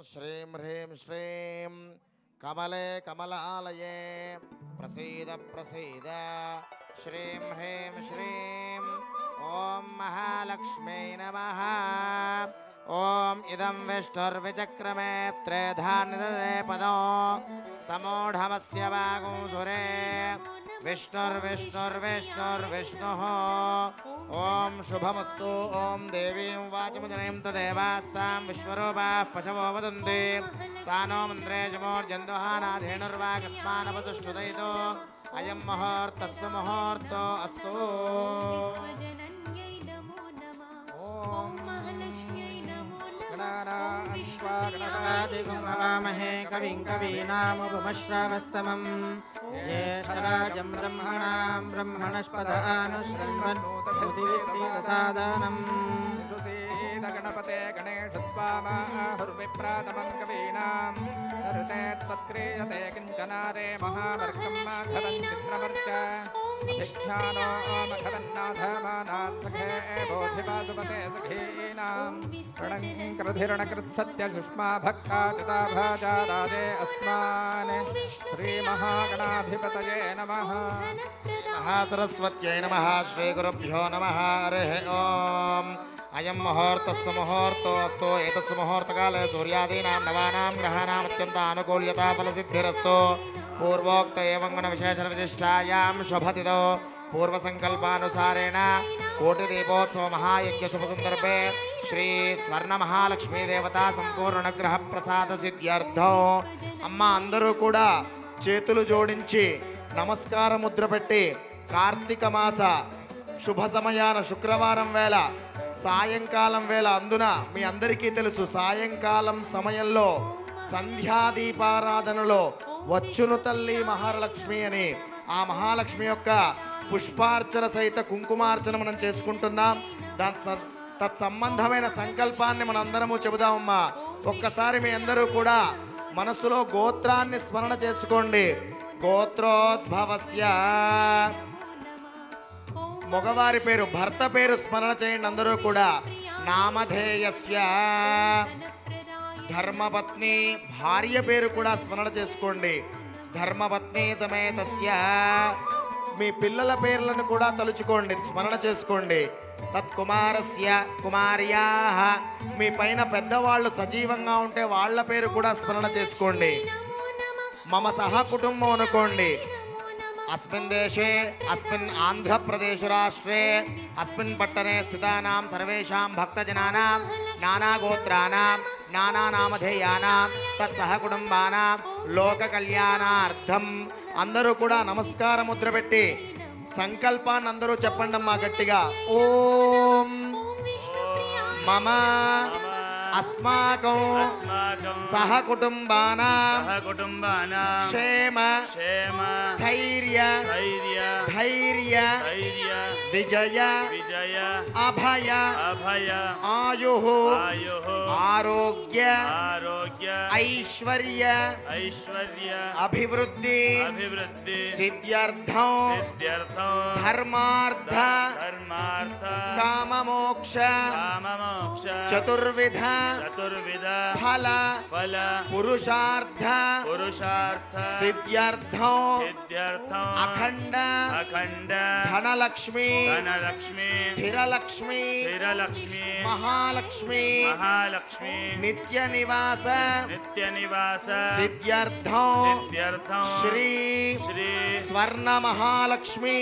श्रीं ह्रीं श्रीं कमले कमलालये प्रसीद प्रसीद श्रीं ह्रीं श्रीं ॐ महालक्ष्म्यै नमः। ॐ इदं विष्णुर्विचक्रमे त्रेधान्यदे पदो समूढमस्य वागुंसुरे विष्णुर्विष्णुर्विष्णुर्विष्णुः। ॐ शुभमस्तु। ॐ देवीं वाचमुजनयं तदेवास्तां विश्वरूपाः पशवो वदन्ति सा नो मन्त्रेशमोर्जन्दुहानाधेनुर्वागस्मानवतुष्टुदयितो अयं मुहूर्तस्य मुहूर्तो अस्तु। गणानामहे कविं कवीनामुपमश्रवस्तमं ज्येष्ठराजं ब्रह्मणां ब्रह्मणस्पदानुशृण्वन्नोतभूतिविस्तृतसादनम् गणपते गणेशस्वामाहुर्विप्रातमं कवीनां नरुते त्वत्क्रियते किञ्चनारे महावर्गं माधवं चित्रवर्च भिक्षानो मघवन्नाथमानात्मखे बोधिवासुपते सखीनां रणकृधिरणकृत्सत्यसुष्मा भक्ताचिता भाजा राजे अस्मान् श्रीमहागणाधिपतये नमः। महासरस्वत्यै नमः। श्रीगुरुभ्यो नमः। हरिः ओम्। अयं मुहूर्तस्य मुहूर्तोऽस्तु। एतस्य मुहूर्तकाले सूर्यादीनां नवानां ग्रहाणाम् अत्यन्तानुकूल्यता फलसिद्धिरस्तु। पूर्वोक्त एवं गुणविशेषविशिष्टायां शुभतिथौ पूर्वसङ्कल्पानुसारेण कोटिदीपोत्सव महायज्ञ शुभसन्दर्भे श्री स्वर्ण महालक्ष्मी देवता संपूर्णग्रह प्रसाद सिद्ध्यर्थं అమ్మ అందరూ కూడా చేతులు జోడించి నమస్కార ముద్ర పెట్టి కార్తీక మాస శుభ సమయాన శుక్రవారం వేళ సాయంకాలం వేళ అందున మీ అందరికీ తెలుసు సాయంకాలం సమయంలో సంధ్యాదీపారాధనలో వచ్చును తల్లి మహాలక్ష్మి అని ఆ మహాలక్ష్మి యొక్క పుష్పార్చన సహిత కుంకుమార్చన మనం చేసుకుంటున్నాం. తత్సంబంధమైన సంకల్పాన్ని మనందరము చెబుదామమ్మా. ఒక్కసారి మీ అందరూ కూడా మనసులో గోత్రాన్ని స్మరణ చేసుకోండి. గోత్రోద్భవస్య మగవారి పేరు భర్త పేరు స్మరణ చేయండి అందరూ కూడా. నామధేయస్య ధర్మపత్ని భార్య పేరు కూడా స్మరణ చేసుకోండి. ధర్మపత్ని సమేతస్య మీ పిల్లల పేర్లను కూడా తలుచుకోండి స్మరణ చేసుకోండి. తత్కుమారస్య కుమార్యాః మీ పైన పెద్దవాళ్ళు సజీవంగా ఉంటే వాళ్ళ పేరు కూడా స్మరణ చేసుకోండి. మమ సహ కుటుంబం అనుకోండి. अस्मिन् देशे अस्मिन् आन्ध्रप्रदेश राष्ट्रे अस्मिन् पट्टने स्थितानां सर्वेषां भक्तजनानां नानागोत्राणां नानानामधेयानां तत्सहकुटुम्बानां लोककल्याणार्थं అందరూ కూడా నమస్కార ముద్ర పెట్టి సంకల్పాన్ని అందరూ చెప్పండమ్మా గట్టిగా. ఓం మమ अस्माकं सहकुटुम्बानां क्षेम स्थैर्य धैर्य विजय अभय आयुः आरोग्य ऐश्वर्य अभिवृद्धि सिद्ध्यर्थं धर्मार्थ काममोक्ष चतुर्विध फल पुरुषार्थ सिद्ध्यर्थं अखंड धनलक्ष्मी स्थिरलक्ष्मी महालक्ष्मी नित्य निवास सिद्ध्यर्थं श्री स्वर्ण महालक्ष्मी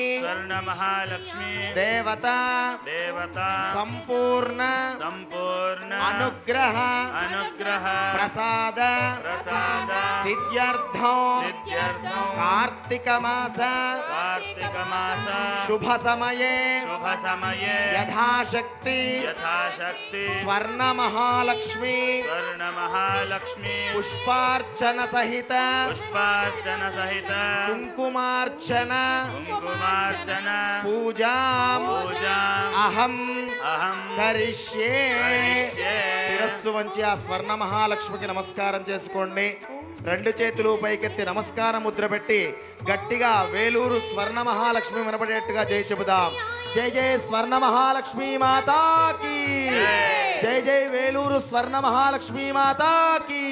देवता संपूर्ण अनुग्रह प्रसाद सिद्ध्यर्थं कार्तिक मास शुभ समये यथाशक्ति स्वर्ण महालक्ष्मी पुष्पार्चन सहित कुंकुमार्चन पूजा अहम करिष्ये। శిరస్సు వంచి ఆ స్వర్ణ మహాలక్ష్మికి నమస్కారం చేసుకోండి. రెండు చేతులు పైకెత్తి నమస్కార ముద్ర పెట్టి గట్టిగా వేలూరు స్వర్ణ మహాలక్ష్మి వినపడేట్టుగా జై చెబుదాం. జై జై స్వర్ణ మహాలక్ష్మి మాతాకి. जय जय वेलूरु स्वर्ण महालक्ष्मी माता की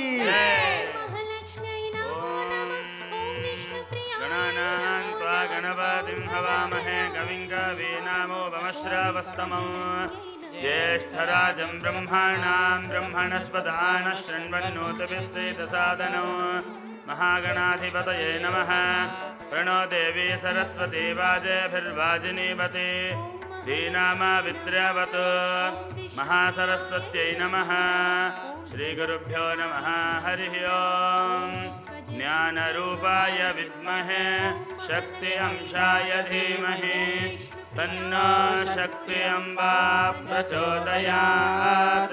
गणपतिं हवामहे कविं कवीनामुपमश्रवस्तमं ज्येष्ठराजं ब्रह्मणां ब्रह्मणस्पदान शृण्वन्नोतभिस्सेदसादनौ महागणाधिपतये नमः प्रणो देवी सरस्वती वाजेभिर्वाजिनीवती दीनामावित्र्यवतु महासरस्वत्यै नमः श्रीगुरुभ्यो नमः हरिः ओम् ज्ञानरूपाय विद्महे शक्ति अंशाय धीमहि तन्नो शक्ति अम्बा प्रचोदयात्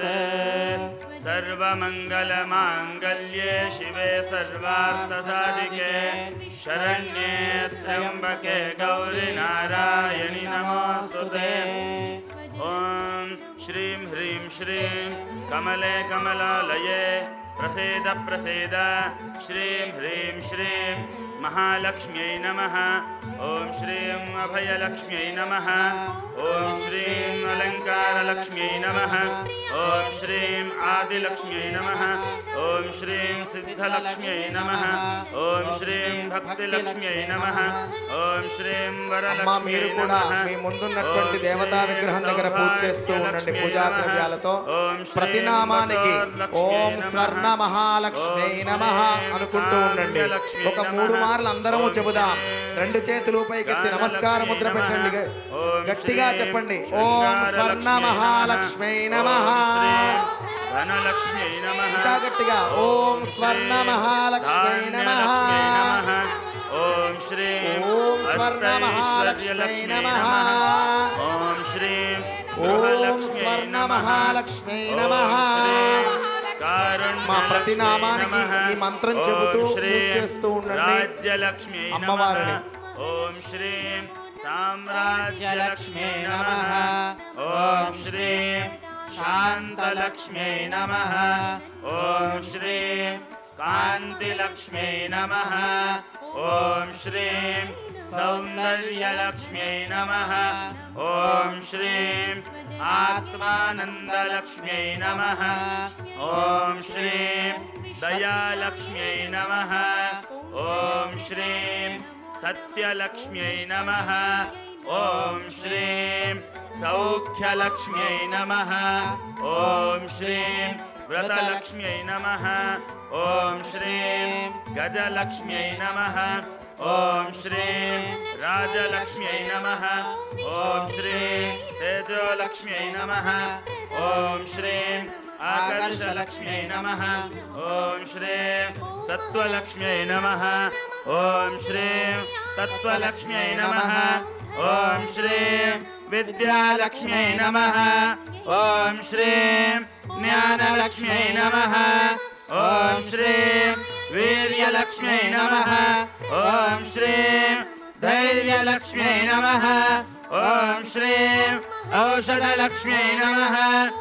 सर्वमङ्गलमाङ्गल्ये शिवे सर्वार्थसाधिके शरण्ये त्र्यम्बके गौरि नारायणि नमोस्तुते ॐ श्रीं ह्रीं श्रीं कमले कमलालये प्रसीद प्रसीद श्रीं ह्रीं श्रीं महालक्ष्म्यै नमः ॐ श्रीं अभयलक्ष्म्यै नमः ॐ श्रीं अलङ्कारलक्ष्म्यै नमः ॐ श्रीं आदिलक्ष्म्यै नमः ॐ श्रीं सिद्धलक्ष्म्यै नमः ॐ श्रीं भक्तिलक्ष्म्यै नमः ॐ श्रीं वरलक्ष्म्यै नमः మీ ముందున్నటువంటి దేవతా విగ్రహం దగ్గర పూజ చేస్తూ ఉండండి పూజా ద్రవ్యాలతో ప్రతి నామానికి ఓం స్వర్ణ మహాలక్ష్మీ నమః అనుకుంటూ ఉండండి ఒక 3 మార్లు అందరము చెబుదాం రెండు చేతులు పైకెత్తి నమస్కార ముద్ర పెట్టండి గట్టిగా చెప్పండి ఓం స్వర్ణ మహాలక్ష్మీ నమః ధనలక్ష్మ్యై నమః ఇంకా గట్టిగా ఓం స్వర్ణ మహాలక్ష్మీ నమః ఓం శ్రీం ఓం స్వర్ణ మహాలక్ష్మీ నమః ఓం శ్రీం ఓం స్వర్ణ మహాలక్ష్మీ నమః మా ప్రతి నామానికి ఈ మంత్రం చెబుతూ పూజ చేస్తూ ఉండండి రాజ్యలక్ష్మీ అమ్మవారిని ఓం శ్రీం సామ్రాజ్యలక్ష్మీ నమః ఓం శ్రీం శాంతలక్ష్మీ నమః ఓం శ్రీం కాంతిలక్ష్మీ నమః ఓం శ్రీం సౌందర్యలక్ష్మ్యై నమః ఓం శ్రీం ఆత్మానందలక్ష్మ్యై నమః ఓం శ్రీం దయాలక్ష్మ్యై నమః ఓం శ్రీం సత్యలక్ష్మ్యై నమః ఓం శ్రీం సౌఖ్యలక్ష్మ్యై నమః ఓం శ్రీం వ్రతలక్ష్మ్యై నమః ఓం శ్రీం గజలక్ష్మ్యై నమః ఓం శ్రీం రాజలక్ష్మ్యై నమః ఓం శ్రీం తేజోలక్ష్మ్యై నమః ఓం శ్రీం ఆకర్షలక్ష్మ్యై నమః ఓం శ్రీం సత్వలక్ష్మ్యై నమః ఓం శ్రీం తత్వలక్ష్మ్యై నమః ఓం శ్రీం విద్యాలక్ష్మ్యై నమః ఓం శ్రీం జ్ఞానలక్ష్మ్యై నమః ఓం శ్రీం వీర్యలక్ష్మ్యై నమః ఓం శ్రీం ధైర్యలక్ష్మ్యై నమః ఓం శ్రీం ఔషధలక్ష్మ్యై నమః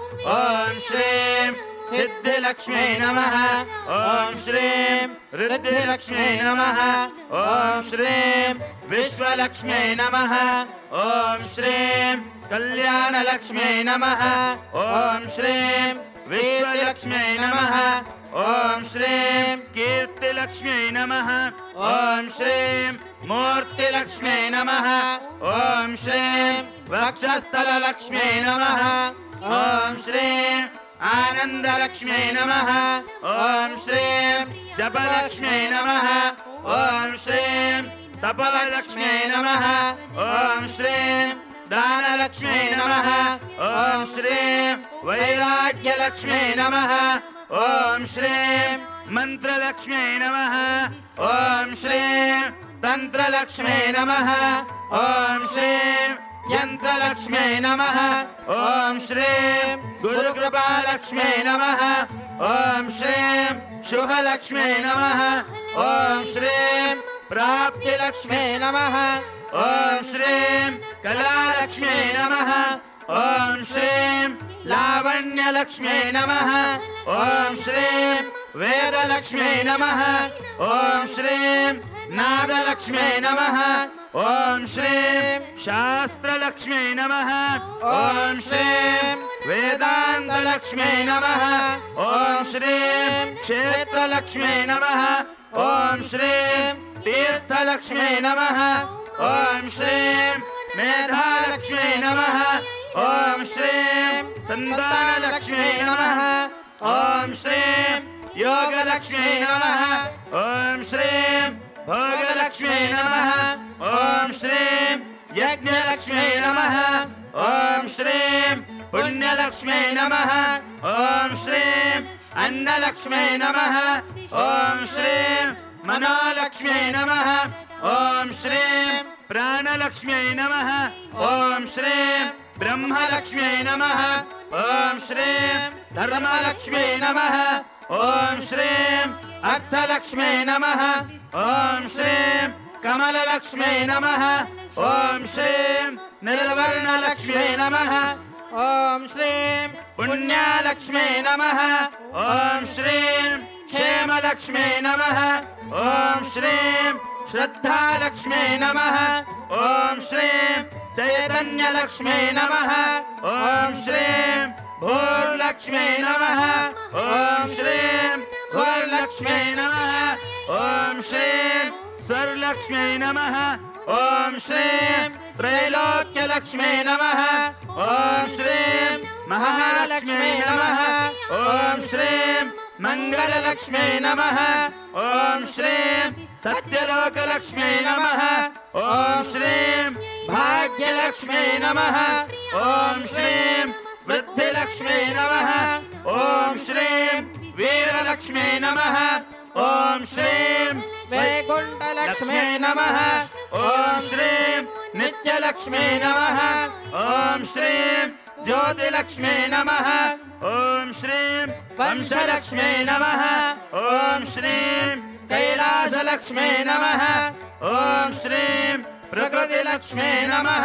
ఓం శ్రీం సిద్ధిలక్ష్మ్యై నమః ఓం శ్రీం రుద్ధిలక్ష్మ్యై నమః ఓం శ్రీం విశ్వలక్ష్మ్యై నమః ఓం శ్రీం కళ్యాణలక్ష్మ్యై నమః ఓం శ్రీం విశ్వలక్ష్మ్యై నమః ఓం శ్రీం కీర్తిలక్ష్మ్యై నమః ఓం శ్రీం మూర్తిలక్ష్మ్యై నమః ఓం శ్రీం వక్షస్థలలక్ష్మ్యై నమః ఓం శ్రీం ఆనందలక్ష్మ్యై నమః ఓం శ్రీం జపలక్ష్మ్యై నమః ఓం శ్రీం తపలక్ష్మ్యై నమః ఓం శ్రీం దానలక్ష్మ్యై నమః ఓం శ్రీం వైరాగ్యలక్ష్మ్యై నమః ఓం శ్రీం మంత్రలక్ష్మ్యై నమః ఓం శ్రీం తంత్రలక్ష్మ్యై నమః ఓం శ్రీం యంత్రలక్ష్మ్యై నమః ఓం శ్రీం గురుకృపాలక్ష్మ్యై నమః ఓం శ్రీం శుభలక్ష్మ్యై నమః ఓం శ్రీం ప్రాప్తిలక్ష్మ్యై నమః ఓం శ్రీం కళాలక్ష్మ్యై నమః ఓం శ్రీం లావణ్యలక్ష్మ్యై నమః ఓం శ్రీం వేదలక్ష్మ్యై నమః ఓం శ్రీం నాదలక్ష్మ్యై నమః ఓం శ్రీం శాస్త్రలక్ష్మ్యై నమః ఓం శ్రీం वेदान्तलक्ष्म्यै नमः ॐ श्रीं क्षेत्रलक्ष्म्यै नमः ॐ श्रीं तीर्थलक्ष्म्यै नमः ॐ श्रीं मेधालक्ष्म्यै नमः ॐ श्रीं सन्तानलक्ष्म्यै नमः ॐ श्रीं योगलक्ष्म्यै नमः ॐ श्रीं भोगलक्ष्म्यै नमः ॐ श्रीं यज्ञलक्ष्म्यै नमः ॐ श्रीं पुण्यलक्ष्म्यै नमः ॐ श्रीं अन्नलक्ष्म्यै नमः ॐ श्रीं मनोलक्ष्म्यै नमः ॐ श्रीं प्राणलक्ष्म्यै नमः ॐ श्रीं ब्रह्मलक्ष्म्यै नमः ॐ श्रीं धर्मलक्ष्म्यै नमः ॐ श्रीं अर्थलक्ष्म्यै नमः ॐ श्रीं कमललक्ष्म्यै नमः ॐ श्रीं निर्वर्णलक्ष्म्यै नमः ॐ श्रीं पुण्यालक्ष्म्यै नमः ॐ श्रीं क्षेमलक्ष्म्यै नमः ॐ श्रीं श्रद्धालक्ष्म्यै नमः ॐ श्रीं चैतन्यलक्ष्म्यै नमः ॐ श्रीं भूर्लक्ष्म्यै नमः ॐ श्रीं स्वरलक्ष्म्यै नमः ॐ श्रीं स्वरलक्ष्म्यै नमः ॐ श्रीं त्रैलोक्यलक्ष्म्यै नमः ॐ श्रीं महालक्ष्म्यै नमः ॐ श्रीं मङ्गललक्ष्म्यै नमः ॐ श्रीं सत्यलोकलक्ष्म्यै नमः ॐ श्रीं भाग्यलक्ष्म्यै नमः ॐ श्रीं वृद्धिलक्ष्म्यै नमः ॐ श्रीं वीरलक्ष्म्यै नमः ॐ श्रीं वैकुण्ठलक्ष्म्यै नमः ॐ श्रीं नित्यलक्ष्म्यै नमः ॐ श्रीं ज्योतिलक्ष्म्यै नमः ॐ श्रीं वंशलक्ष्म्यै नमः ॐ श्रीं कैलासलक्ष्म्यै नमः ॐ श्रीं प्रकृतिलक्ष्म्यै नमः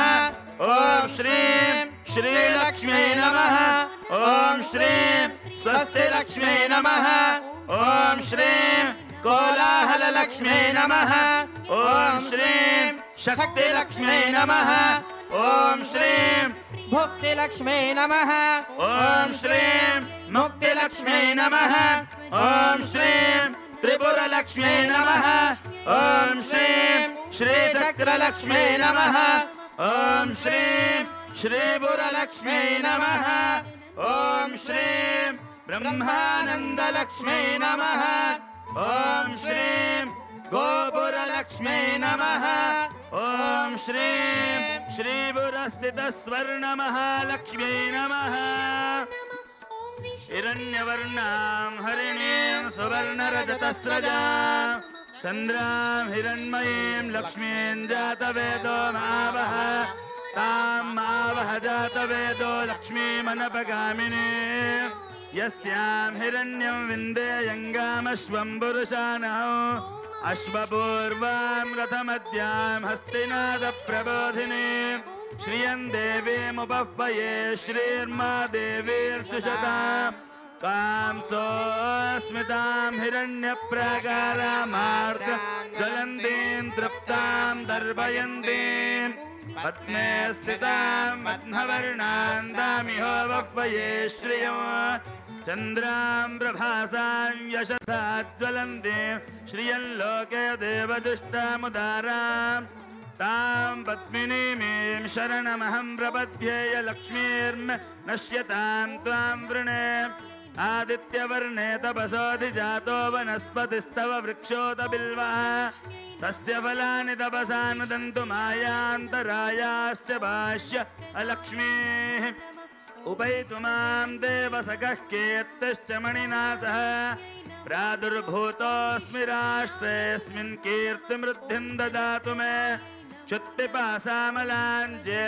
ॐ श्रीं श्रीलक्ष्म्यै नमः ॐ श्रीं स्वस्तिलक्ष्म्यै नमः ॐ श्रीं कोलाहललक्ष्म्यै नमः ॐ श्रीं शक्तिलक्ष्म्यै नमः ॐ श्रीं भुक्तिलक्ष्म्यै नमः ॐ श्रीं मुक्तिलक्ष्म्यै नमः ॐ श्रीं त्रिपुरलक्ष्म्यै नमः ॐ श्रीं श्रीचक्रलक्ष्म्यै नमः ॐ श्रीं श्रीपुरलक्ष्म्यै नमः ॐ श्रीं ब्रह्मानन्दलक्ष्म्यै नमः ॐ श्रीं गोपुरलक्ष्म्यै नमः ॐ श्रीं श्रीपुरस्थितस्वर्णमहालक्ष्म्यै नमः हिरण्यवर्णां हरिणीं सुवर्णरजतस्रजां चन्द्रां हिरण्मयीं लक्ष्मीं जातवेदो मावह तां मावह जातवेदो लक्ष्मीमनपगामिनी यस्यां हिरण्यं विन्देयङ्गामश्वं पुरुषाणौ अश्वपूर्वां रथमद्यां हस्तिनादप्रबोधिनी श्रियं देवीमुपह्वये श्रीर्मा देवीर्षुषतां कां सोऽस्मितां हिरण्यप्राकारामार्ग ज्वलन्तीं तृप्तां दर्पयन्तीं पद्मे स्थितां मध्नवर्णां दामिहोपह्वये श्रियं चन्द्रां प्रभासां यशसा ज्वलन्तीं श्रियं लोके देवदुष्टामुदारां तां पद्मिनीमीं शरणमहं प्रपद्येय लक्ष्मीर्म नश्यतां त्वां वृणे आदित्यवर्णे तपसोऽधिजातो वनस्पतिस्तव वृक्षोत बिल्वः तस्य फलानि तपसा नुदन्तु मायान्तरायाश्च भाष्य अलक्ष्मीः उपैतु मां देवसखः कीर्तिश्च मणिना सह प्रादुर्भूतोऽस्मि राष्ट्रेऽस्मिन् कीर्तिमृद्धिं ददातु मे क्षुत्पिपासामलां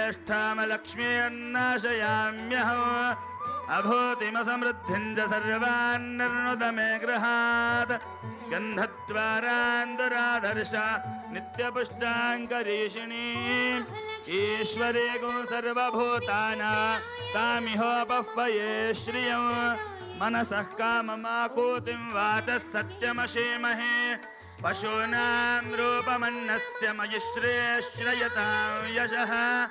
ज्येष्ठामलक्ष्मीर्नाशयाम्यहम् अभूतिमसमृद्धिं च सर्वान् निर्नुद मे गृहात् गन्धद्वारान्दराधर्ष नित्यपुष्टाङ्करीषिणी ईश्वरे गो सर्वभूतानां तामिहोपह्वये श्रियं मनसः काममाकूतिं वाचः सत्यमशीमहे पशूनां रूपमन्नस्य मयि श्रेष्ठयतां यशः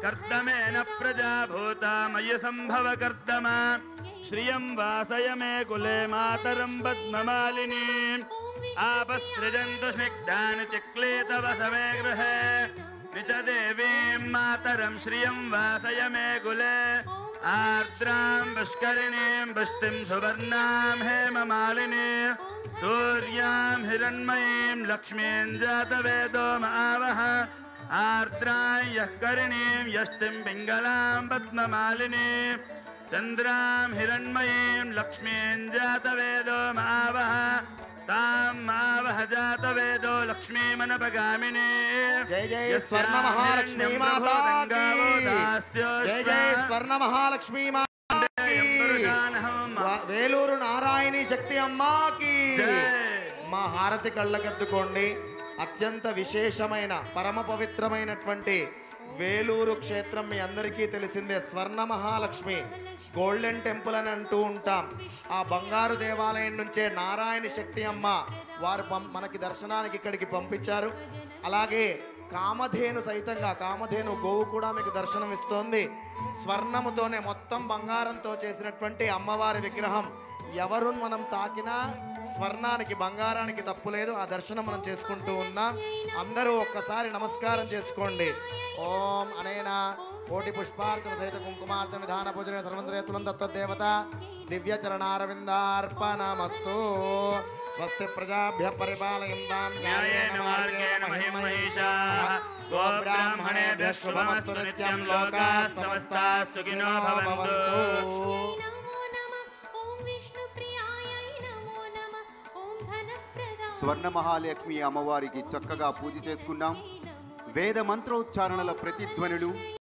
कर्दमेन प्रजा भूता मयि सम्भव कर्दम श्रियं वासय मे कुले मातरं पद्ममालिनीम् आपसृजन्तु स्निग्धानि चिक्लेतव समे गृहे निच देवीं मातरं श्रियं वासय मे कुले आर्द्रां पुष्करिणीं पुष्टिं सुवर्णां हेममालिनीं सूर्यां हिरण्मयीं लक्ष्मीं जातवेदो मावह आर्द्रां यः करिणीं यष्टिं पिङ्गलां पद्ममालिनीं चन्द्रां हिरण्मयीं लक्ष्मीं जातवेदो मावह तां मावह जातवेदो लक्ष्मीमनपगामिनी जय जय स्वर्ण महालक्ष्मी माता की जय जय स्वर्ण महालक्ष्मी माता की వేలూరు నారాయణి శక్తి అమ్మకి మా హారతి కళ్ళకద్దుకోండి. అత్యంత విశేషమైన పరమ పవిత్రమైనటువంటి వేలూరు క్షేత్రం మీ అందరికీ తెలిసిందే. స్వర్ణ మహాలక్ష్మి గోల్డెన్ టెంపుల్ అని అంటూ ఉంటాం. ఆ బంగారు దేవాలయం నుంచే నారాయణ శక్తి అమ్మ వారు మనకి దర్శనానికి ఇక్కడికి పంపించారు. అలాగే కామధేను సైతంగా కామధేను గోవు కూడా మీకు దర్శనం ఇస్తోంది. స్వర్ణముతోనే మొత్తం బంగారంతో చేసినటువంటి అమ్మవారి విగ్రహం. ఎవరు మనం తాకినా స్వర్ణానికి బంగారానికి తప్పులేదు. ఆ దర్శనం మనం చేసుకుంటూ ఉన్నాం. అందరూ ఒక్కసారి నమస్కారం చేసుకోండి. ఓం అనేనా కోటి పుష్పార్చన సహిత కుంకుమార్చన విధాన పూజన సర్వంద్రేతులం దత్తదేవత దివ్య చరణారవిందార్పణమస్తు. స్వస్తి ప్రజాభ్య పరిపాలయంతాం న్యాయేన మార్గేణ మహిమహీషాః గోబ్రాహ్మణేభ్యః శుభమస్తు నిత్యం. లోకాః సమస్తాః సుఖినో భవంతు. స్వర్ణ మహాలక్ష్మి అమ్మవారికి చక్కగా పూజ చేసుకున్నాం. వేద మంత్రోచ్చారణల ప్రతిధ్వనులు